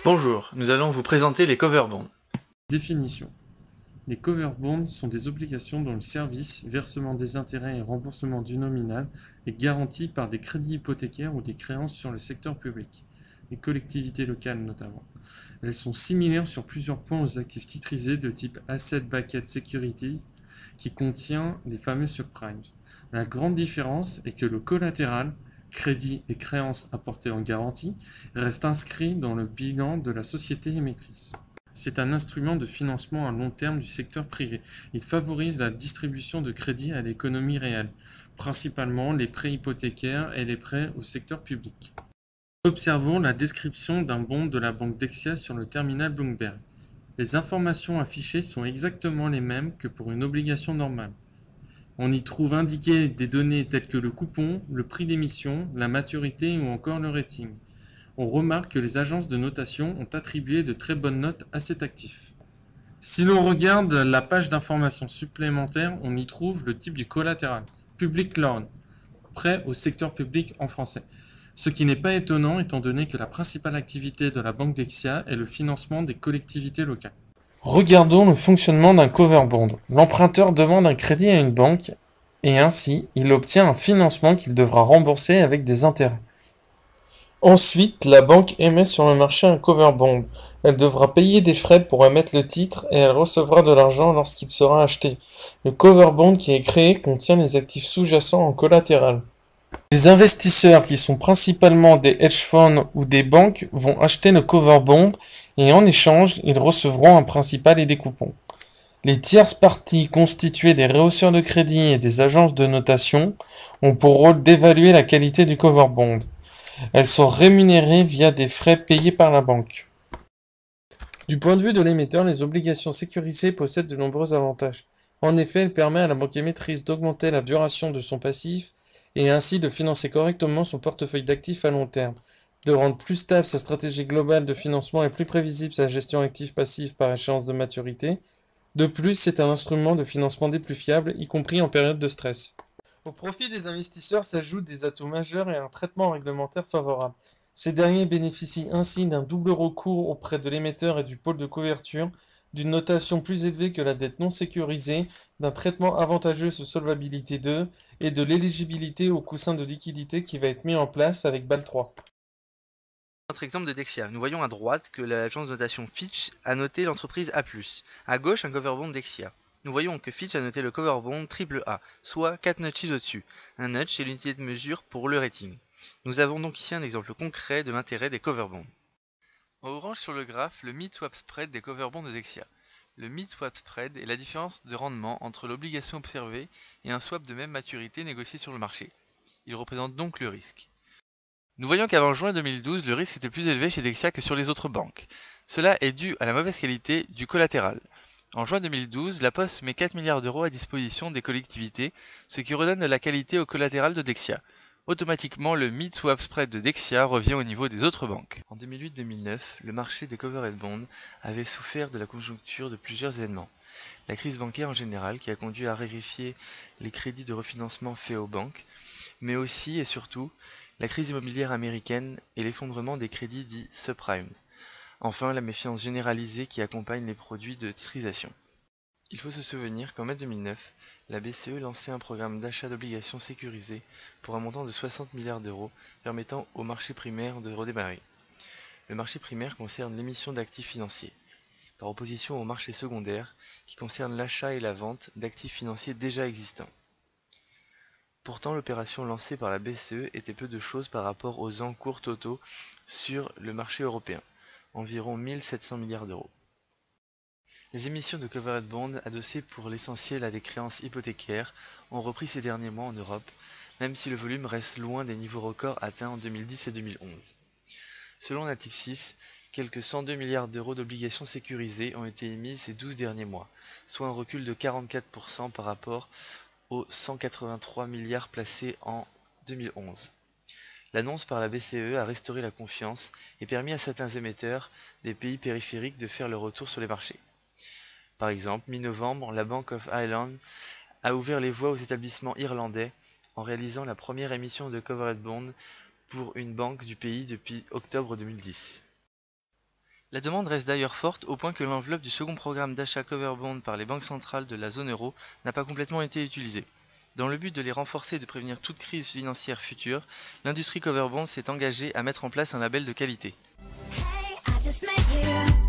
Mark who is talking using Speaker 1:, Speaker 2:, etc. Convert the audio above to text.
Speaker 1: Bonjour, nous allons vous présenter les cover bonds.
Speaker 2: Définition. Les cover bonds sont des obligations dont le service, versement des intérêts et remboursement du nominal est garanti par des crédits hypothécaires ou des créances sur le secteur public, les collectivités locales notamment. Elles sont similaires sur plusieurs points aux actifs titrisés de type Asset-Backed Security qui contient les fameux subprimes. La grande différence est que le collatéral, crédit et créances apportées en garantie, reste inscrit dans le bilan de la société émettrice. C'est un instrument de financement à long terme du secteur privé. Il favorise la distribution de crédits à l'économie réelle, principalement les prêts hypothécaires et les prêts au secteur public. Observons la description d'un bond de la banque Dexia sur le terminal Bloomberg. Les informations affichées sont exactement les mêmes que pour une obligation normale. On y trouve indiquées des données telles que le coupon, le prix d'émission, la maturité ou encore le rating. On remarque que les agences de notation ont attribué de très bonnes notes à cet actif. Si l'on regarde la page d'information supplémentaire, on y trouve le type du collatéral, public loan, prêt au secteur public en français. Ce qui n'est pas étonnant étant donné que la principale activité de la banque Dexia est le financement des collectivités locales. Regardons le fonctionnement d'un cover bond. L'emprunteur demande un crédit à une banque et ainsi il obtient un financement qu'il devra rembourser avec des intérêts. Ensuite, la banque émet sur le marché un cover bond. Elle devra payer des frais pour émettre le titre et elle recevra de l'argent lorsqu'il sera acheté. Le cover bond qui est créé contient les actifs sous-jacents en collatéral. Les investisseurs qui sont principalement des hedge funds ou des banques vont acheter le cover bond et en échange, ils recevront un principal et des coupons. Les tierces parties constituées des rehausseurs de crédit et des agences de notation ont pour rôle d'évaluer la qualité du cover bond. Elles sont rémunérées via des frais payés par la banque. Du point de vue de l'émetteur, les obligations sécurisées possèdent de nombreux avantages. En effet, elles permettent à la banque émettrice d'augmenter la duration de son passif et ainsi de financer correctement son portefeuille d'actifs à long terme, de rendre plus stable sa stratégie globale de financement et plus prévisible sa gestion active-passive par échéance de maturité. De plus, c'est un instrument de financement des plus fiables, y compris en période de stress. Au profit des investisseurs s'ajoutent des atouts majeurs et un traitement réglementaire favorable. Ces derniers bénéficient ainsi d'un double recours auprès de l'émetteur et du pôle de couverture, d'une notation plus élevée que la dette non sécurisée, d'un traitement avantageux sous solvabilité 2 et de l'éligibilité au coussin de liquidité qui va être mis en place avec BAL 3.
Speaker 1: Notre exemple de Dexia. Nous voyons à droite que l'agence de notation Fitch a noté l'entreprise A+. À gauche, un cover bond Dexia. Nous voyons que Fitch a noté le cover bond AAA, soit 4 notches au-dessus. Un notch est l'unité de mesure pour le rating. Nous avons donc ici un exemple concret de l'intérêt des cover bonds. En orange sur le graphe, le mid-swap spread des cover bonds de Dexia. Le mid-swap spread est la différence de rendement entre l'obligation observée et un swap de même maturité négocié sur le marché. Il représente donc le risque. Nous voyons qu'avant juin 2012, le risque était plus élevé chez Dexia que sur les autres banques. Cela est dû à la mauvaise qualité du collatéral. En juin 2012, la Poste met 4 milliards d'euros à disposition des collectivités, ce qui redonne de la qualité au collatéral de Dexia. Automatiquement, le mid-swap spread de Dexia revient au niveau des autres banques. En 2008-2009, le marché des covered bonds avait souffert de la conjoncture de plusieurs événements. La crise bancaire en général, qui a conduit à vérifier les crédits de refinancement faits aux banques, mais aussi et surtout la crise immobilière américaine et l'effondrement des crédits dits subprimes. Enfin, la méfiance généralisée qui accompagne les produits de titrisation. Il faut se souvenir qu'en mai 2009, la BCE lançait un programme d'achat d'obligations sécurisées pour un montant de 60 milliards d'euros, permettant au marché primaire de redémarrer. Le marché primaire concerne l'émission d'actifs financiers, par opposition au marché secondaire, qui concerne l'achat et la vente d'actifs financiers déjà existants. Pourtant, l'opération lancée par la BCE était peu de choses par rapport aux encours totaux sur le marché européen, environ 1700 milliards d'euros. Les émissions de covered bonds, adossées pour l'essentiel à des créances hypothécaires, ont repris ces derniers mois en Europe, même si le volume reste loin des niveaux records atteints en 2010 et 2011. Selon Natixis, quelques 102 milliards d'euros d'obligations sécurisées ont été émises ces 12 derniers mois, soit un recul de 44% par rapport aux 183 milliards placés en 2011. L'annonce par la BCE a restauré la confiance et permis à certains émetteurs des pays périphériques de faire leur retour sur les marchés. Par exemple, mi-novembre, la Bank of Ireland a ouvert les voies aux établissements irlandais en réalisant la première émission de covered bond pour une banque du pays depuis octobre 2010. La demande reste d'ailleurs forte au point que l'enveloppe du second programme d'achat cover bond par les banques centrales de la zone euro n'a pas complètement été utilisée. Dans le but de les renforcer et de prévenir toute crise financière future, l'industrie cover bond s'est engagée à mettre en place un label de qualité.
Speaker 3: Hey, I just met you.